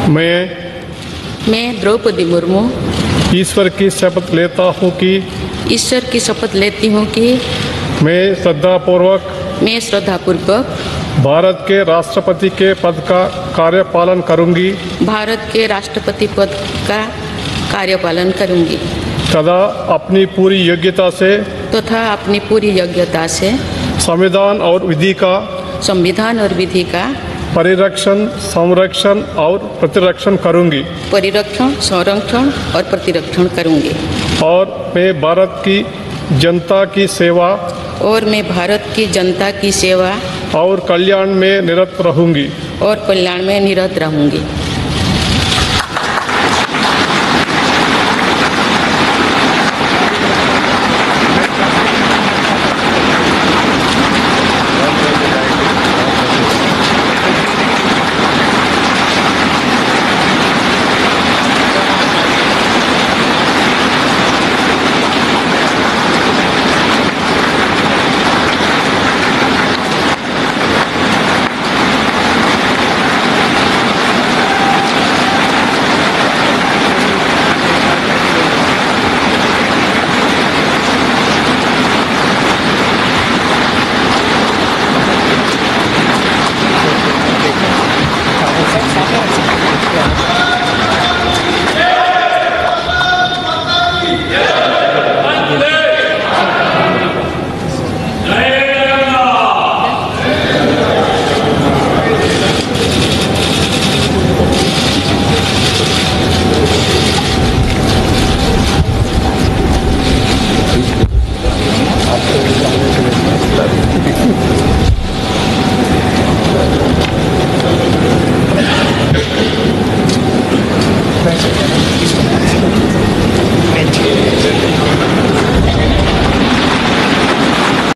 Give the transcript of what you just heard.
मैं द्रौपदी मुर्मू ईश्वर की शपथ लेता हूँ कि ईश्वर की शपथ लेती हूँ कि मैं श्रद्धापूर्वक भारत के राष्ट्रपति के पद का कार्यपालन करूँगी भारत के राष्ट्रपति पद का कार्यपालन करूँगी तथा अपनी पूरी योग्यता से संविधान और विधि का परिरक्षण, संरक्षण और प्रतिरक्षण करूँगी और मैं भारत की जनता की सेवा और कल्याण में निरत रहूँगी।